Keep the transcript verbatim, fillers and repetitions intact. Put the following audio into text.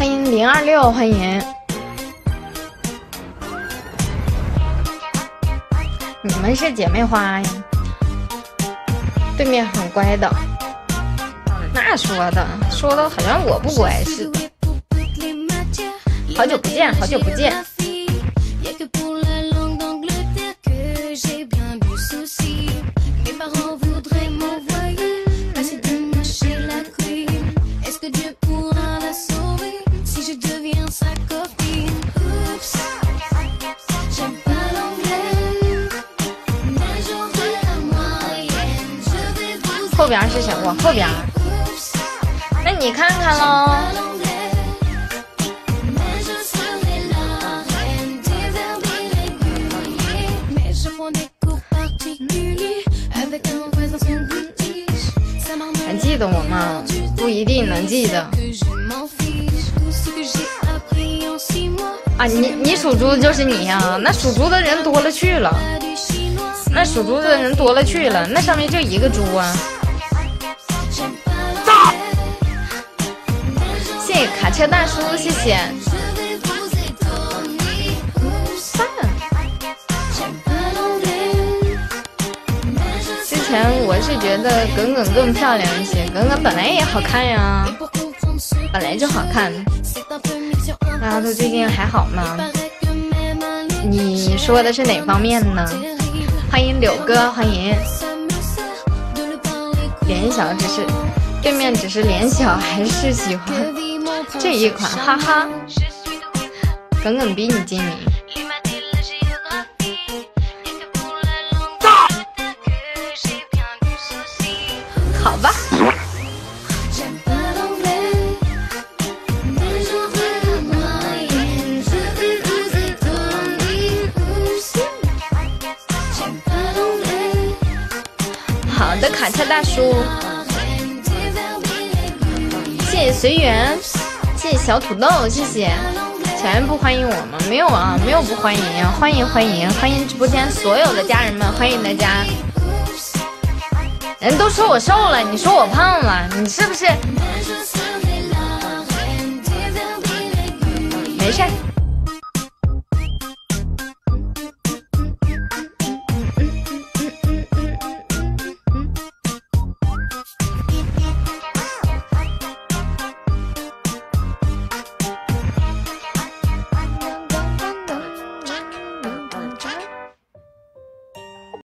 欢迎零二六，欢迎。你们是姐妹花呀？对面很乖的，那说的说的好像我不乖似的。好久不见，好久不见。后边是谁？我后边，那你看看喽。还记得我吗？不一定能记得。啊，你你属猪就是你呀、啊？那属猪的人多了去了，那属猪的人多了去了，那上面就一个猪啊。谢谢卡车大叔，谢谢。之前我是觉得耿耿更漂亮一些，耿耿本来也好看呀，本来就好看。大家都最近还好吗？你说的是哪方面呢？欢迎柳哥，欢迎。脸小只是对面只是脸小，还是喜欢这一款，哈哈。耿耿比你精明。好吧。好的，卡车大叔，谢谢随缘，谢谢小土豆，谢谢。小袁不欢迎我吗？没有啊，没有不欢迎啊，欢迎欢迎欢迎直播间所有的家人们，欢迎大家。人都说我瘦了，你说我胖了，你是不是？没事。